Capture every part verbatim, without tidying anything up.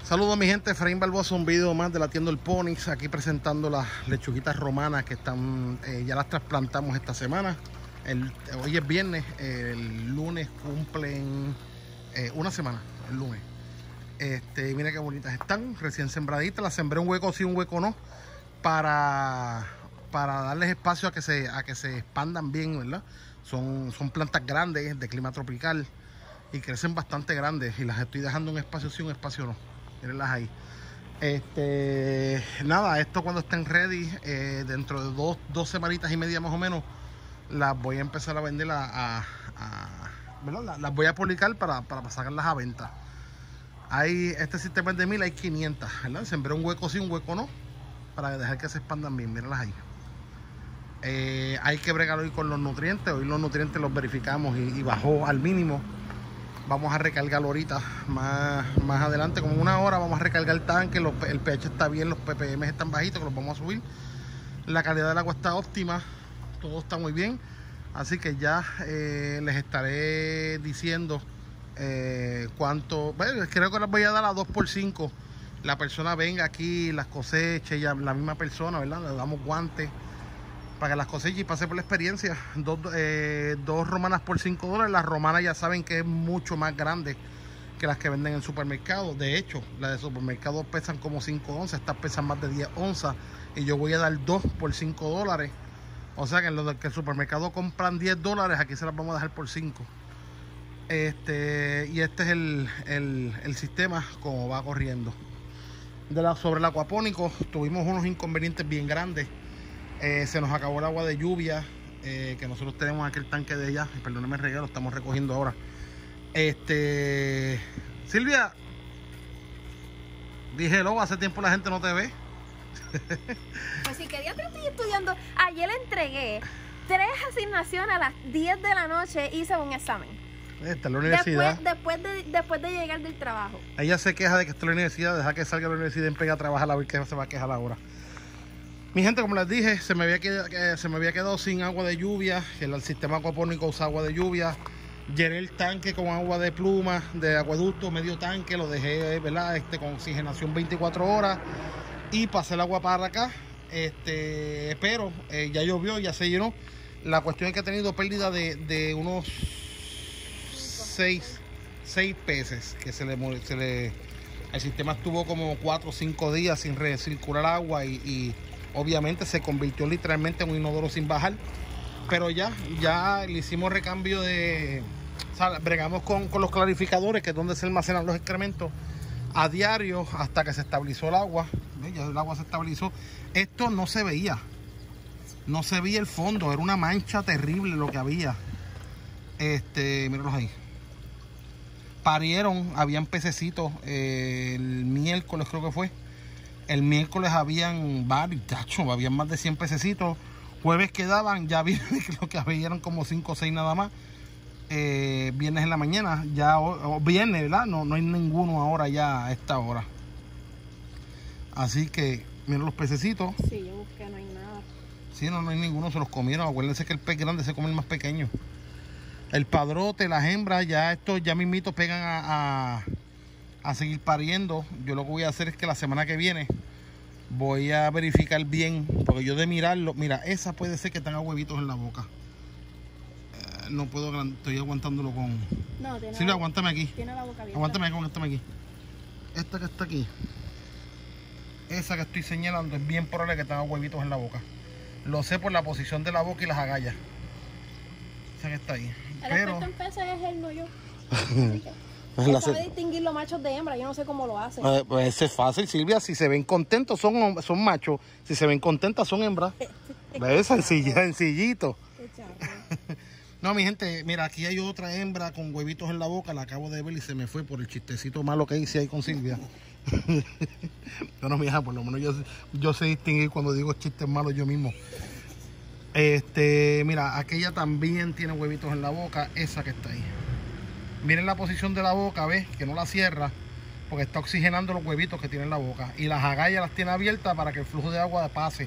Saludos mi gente, Efraín Barbosa, un video más de la tienda El Ponix, aquí presentando las lechuguitas romanas que están, eh, ya las trasplantamos esta semana. El, hoy es viernes, el lunes cumplen eh, una semana, el lunes. Este, mira qué bonitas están, recién sembraditas, las sembré un hueco sí, un hueco no, para, para darles espacio a que se, a que se expandan bien, ¿verdad? Son, son plantas grandes, de clima tropical, y crecen bastante grandes, y las estoy dejando un espacio sí, un espacio no. Mírenlas ahí. Este, nada, esto cuando estén ready, eh, dentro de dos, dos semanitas y media más o menos, las voy a empezar a vender a, a, a ¿verdad? Las, las voy a publicar para, para sacarlas a venta. Hay este sistema de mil, hay quinientas, ¿verdad? Sembré un hueco sí, un hueco no, para dejar que se expandan bien. Mírenlas ahí. Eh, hay que bregar hoy con los nutrientes. Hoy los nutrientes los verificamos y, y bajó al mínimo. Vamos a recargarlo ahorita, más, más adelante, como una hora, vamos a recargar el tanque, los, el pH está bien, los P P M están bajitos, que los vamos a subir. La calidad del agua está óptima, todo está muy bien. Así que ya eh, les estaré diciendo eh, cuánto, bueno, creo que les voy a dar a dos por cinco. La persona venga aquí, las coseche, ya la misma persona, ¿verdad? Le damos guantes para que las coseche y pase por la experiencia. Dos, eh, dos romanas por cinco dólares. Las romanas ya saben que es mucho más grande que las que venden en el supermercado. De hecho, las de supermercado pesan como cinco onzas, estas pesan más de diez onzas. Y yo voy a dar dos por cinco dólares. O sea que en los que el supermercado compran diez dólares, aquí se las vamos a dejar por cinco. Este, y este es el, el, el sistema como va corriendo. De la, sobre el acuapónico tuvimos unos inconvenientes bien grandes. Eh, se nos acabó el agua de lluvia eh, que nosotros tenemos aquel tanque de allá. Perdónenme el regalo, lo estamos recogiendo ahora. Este, Silvia, dije hello, hace tiempo la gente no te ve. Pues sí, que día te estoy estudiando. Ayer entregué tres asignaciones a las diez de la noche, hice un examen. Está en la universidad. Después, después, de, después de llegar del trabajo. Ella se queja de que está en la universidad, deja que salga de la universidad y pega a trabajar a ver qué se va a quejar ahora. Mi gente, como les dije, se me había quedado, se me había quedado sin agua de lluvia. El sistema acuapónico usa agua de lluvia. Llené el tanque con agua de pluma, de acueducto, medio tanque. Lo dejé, ¿verdad? Este, con oxigenación veinticuatro horas. Y pasé el agua para acá. Este, pero eh, ya llovió, ya se llenó. La cuestión es que he tenido pérdida de, de unos seis peces. Que se le, se le, el sistema estuvo como cuatro o cinco días sin recircular agua y... y obviamente se convirtió literalmente en un inodoro sin bajar. Pero ya, ya le hicimos recambio de... O sea, bregamos con, con los clarificadores, que es donde se almacenan los excrementos, a diario hasta que se estabilizó el agua. Ya el agua se estabilizó. Esto no se veía. No se veía el fondo. Era una mancha terrible lo que había. Este, mírenlos ahí. Parieron, habían pececitos eh, el miércoles creo que fue. El miércoles habían varios, tacho, habían más de cien pececitos. Jueves quedaban, ya viernes creo que habían como cinco o seis nada más. Eh, viernes en la mañana, ya o, o viernes, ¿verdad? No, no hay ninguno ahora ya a esta hora. Así que, miren los pececitos. Sí, yo busqué, no hay nada. Sí, no, no hay ninguno, se los comieron. Acuérdense que el pez grande se come el más pequeño. El padrote, las hembras, ya estos ya mismitos pegan a... a a seguir pariendo. Yo lo que voy a hacer es que la semana que viene voy a verificar bien, porque yo de mirarlo, mira, esa puede ser que tenga huevitos en la boca. Eh, no puedo, estoy aguantándolo con... No, tiene Silvia, aguántame aquí. Tiene la boca abierta. Aguántame aquí, aguántame aquí. Esta que está aquí, esa que estoy señalando, es bien probable que tenga huevitos en la boca. Lo sé por la posición de la boca y las agallas. Esa que está ahí. El Pero... experto en peces es él, no yo. Él Él sabe distinguir los machos de hembra, yo no sé cómo lo hace. Eh, pues ese es fácil, Silvia. Si se ven contentos son, son machos, si se ven contentas son hembras. ¿Ves? Sencilla, sencillito. No, mi gente, mira, aquí hay otra hembra con huevitos en la boca. La acabo de ver y se me fue por el chistecito malo que hice ahí con Silvia. Yo no, mija, por lo menos yo, yo sé distinguir cuando digo chistes malos yo mismo. Este, mira, aquella también tiene huevitos en la boca, esa que está ahí. Miren la posición de la boca, ¿ves? Que no la cierra porque está oxigenando los huevitos que tiene en la boca. Y las agallas las tiene abiertas para que el flujo de agua pase.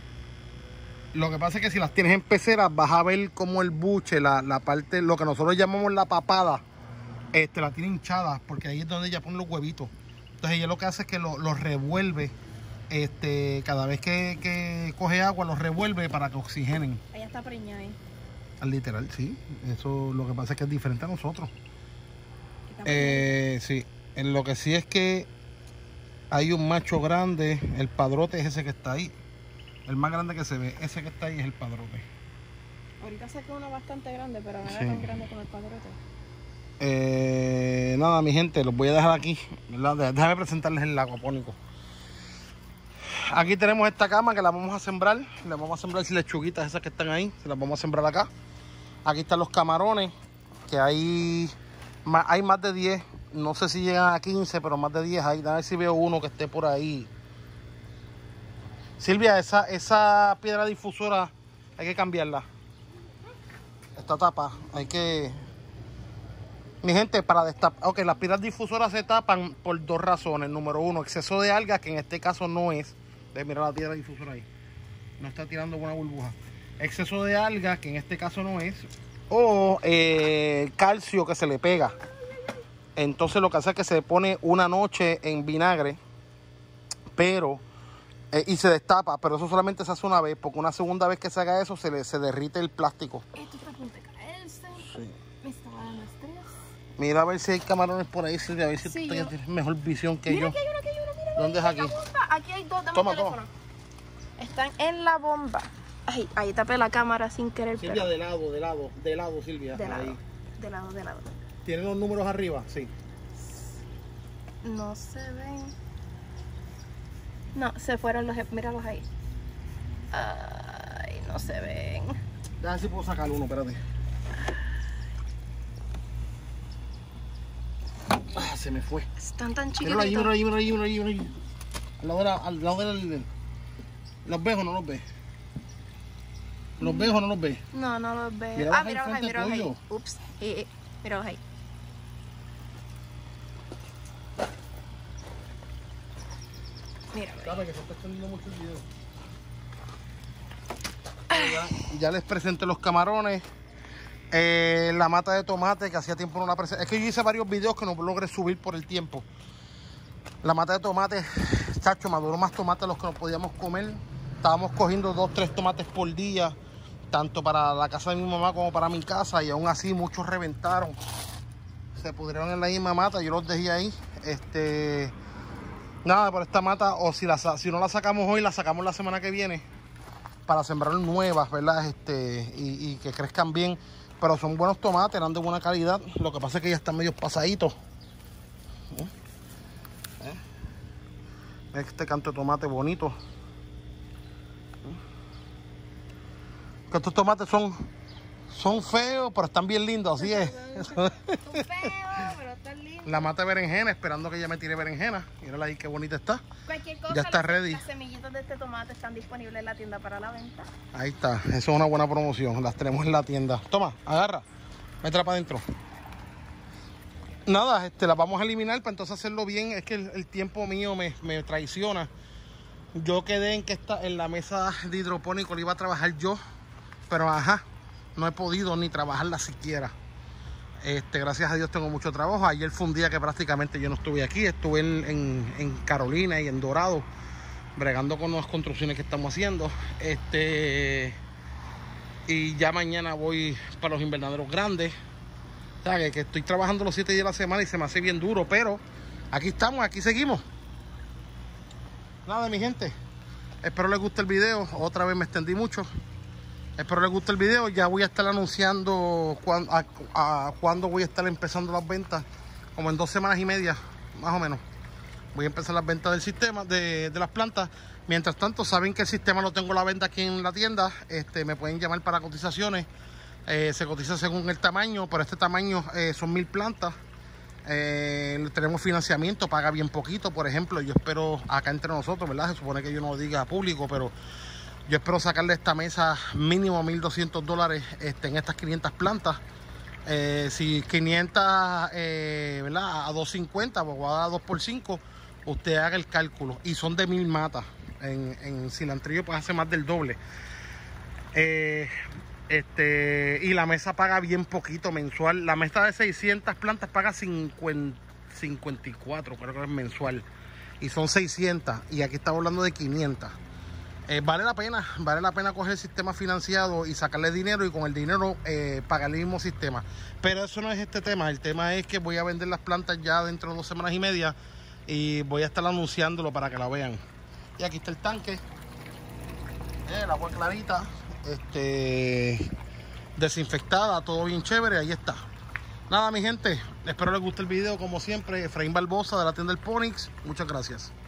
Lo que pasa es que si las tienes en peceras vas a ver como el buche, la, la parte, lo que nosotros llamamos la papada, este, la tiene hinchada porque ahí es donde ella pone los huevitos. Entonces ella lo que hace es que lo, lo revuelve, este, cada vez que, que coge agua, lo revuelve para que oxigenen. Ella está preñada ahí. Literal, sí. Eso lo que pasa es que es diferente a nosotros. Eh, sí. En lo que sí es que hay un macho grande, el padrote es ese que está ahí. El más grande que se ve, ese que está ahí es el padrote. Ahorita saqué uno bastante grande, pero no era Sí. tan grande como el padrote. Eh, nada, mi gente, los voy a dejar aquí, ¿verdad? Déjame presentarles el aquapónico. Aquí tenemos esta cama que la vamos a sembrar. Le vamos a sembrar lechuguitas esas que están ahí. Se las vamos a sembrar acá. Aquí están los camarones, que hay, hay más de diez. No sé si llegan a quince, pero más de diez hay. A ver si veo uno que esté por ahí. Silvia, esa, esa piedra difusora hay que cambiarla. Esta tapa hay que... Mi gente, para destapar... Ok, las piedras difusoras se tapan por dos razones. Número uno, exceso de algas, que en este caso no es. De mirar la piedra difusora ahí. No está tirando buena burbuja. Exceso de algas, que en este caso no es. O eh, calcio que se le pega. Entonces lo que hace es que se pone una noche en vinagre. Pero... Eh, y se destapa, pero eso solamente se hace una vez. Porque una segunda vez que se haga eso, se, le, se derrite el plástico. Esto está a punto de caerse. Sí. Me estaba dando estrés. Mira a ver si hay camarones por ahí, Silvia. A ver si Sí, tú yo... tienes mejor visión que Mira yo. que hay uno, que hay uno, mira. ¿Dónde es aquí? Aquí hay dos, dame Toma, el teléfono. Están en la bomba. Ay, ahí tapé la cámara sin querer. Silvia, pero... de lado, de lado, de lado, Silvia. De lado, ahí. de lado, de lado. ¿Tienen los números arriba? Sí. No se ven. No, se fueron los... Míralos ahí. Ay, no se ven. Déjame ver si puedo sacar uno, espérate. Ah, se me fue. Están tan Míralo ahí, chiquititos. míralo ahí, míralo ahí, míralo ahí, míralo ahí. Al lado de la... Al lado de la... ¿Los ves o no los ves? ¿Los ves o no los ves? No, no los veo. Míralos Ah, ahí míralos ahí, frente míralos ahí. tuyo. Ups. Eh, eh, míralos ahí. Míralo ahí. Sabe que se está extendiendo mucho el video. Ya, ya les presenté los camarones. Eh, la mata de tomate, que hacía tiempo no la presenté. Es que yo hice varios videos que no logré subir por el tiempo. La mata de tomate, chacho, maduró más tomate de los que nos podíamos comer. Estábamos cogiendo dos, tres tomates por día, tanto para la casa de mi mamá como para mi casa, y aún así muchos reventaron. Se pudrieron en la misma mata, yo los dejé ahí. Este, nada, por esta mata, o si, la, si no la sacamos hoy, la sacamos la semana que viene, para sembrar nuevas, ¿verdad? Este, y, y que crezcan bien. Pero son buenos tomates, eran de buena calidad. Lo que pasa es que ya están medio pasaditos. ¿Eh? ¿Eh? Este canto de tomate bonito. ¿Eh? Que estos tomates son, son feos, pero están bien lindos, así es. Son feos, pero están lindos. La mata de berenjena, esperando que ella me tire berenjena. Mírala ahí qué bonita está. Cualquier cosa, Ya está las, ready. las semillitas de este tomate están disponibles en la tienda para la venta. Ahí está, eso es una buena promoción. Las tenemos en la tienda. Toma, agarra, métela para adentro. Nada, este, las vamos a eliminar para entonces hacerlo bien. Es que el, el tiempo mío me, me traiciona. Yo quedé en que está en la mesa de hidropónico, la iba a trabajar yo, pero ajá, no he podido ni trabajarla siquiera. Este, gracias a Dios tengo mucho trabajo. Ayer fue un día que prácticamente yo no estuve aquí. Estuve en, en, en Carolina y en Dorado, bregando con las construcciones que estamos haciendo. Este, y ya mañana voy para los invernaderos grandes. O sea, que, que estoy trabajando los siete días de la semana y se me hace bien duro, pero aquí estamos, aquí seguimos. Nada, mi gente, espero les guste el video. Otra vez me extendí mucho. Espero les guste el video. Ya voy a estar anunciando cuándo, a, a, cuándo voy a estar empezando las ventas. Como en dos semanas y media, más o menos. Voy a empezar las ventas del sistema, de, de las plantas. Mientras tanto, saben que el sistema lo tengo a la venta aquí en la tienda. Este, me pueden llamar para cotizaciones. Eh, se cotiza según el tamaño. Pero este tamaño eh, son mil plantas. Eh, tenemos financiamiento, paga bien poquito. Por ejemplo, yo espero acá entre nosotros, ¿verdad? Se supone que yo no lo diga a público, pero yo espero sacarle esta mesa mínimo mil doscientos dólares este, en estas quinientas plantas. Eh, si quinientas, eh, ¿verdad? A doscientos cincuenta, pues voy a dar dos por cinco. Usted haga el cálculo. Y son de mil matas. En, en cilantrillo pues hace más del doble. Eh, este, y la mesa paga bien poquito mensual. La mesa de seiscientas plantas paga cincuenta, cincuenta y cuatro, creo que es mensual. Y son seiscientas. Y aquí estamos hablando de quinientas. Eh, vale la pena, vale la pena coger el sistema financiado y sacarle dinero y con el dinero eh, pagar el mismo sistema. Pero eso no es este tema. El tema es que voy a vender las plantas ya dentro de dos semanas y media y voy a estar anunciándolo para que la vean. Y aquí está el tanque, eh, el agua clarita, este, desinfectada, todo bien chévere, ahí está. Nada, mi gente, espero les guste el video como siempre. Efraín Barbosa de la tienda del Ponix, muchas gracias.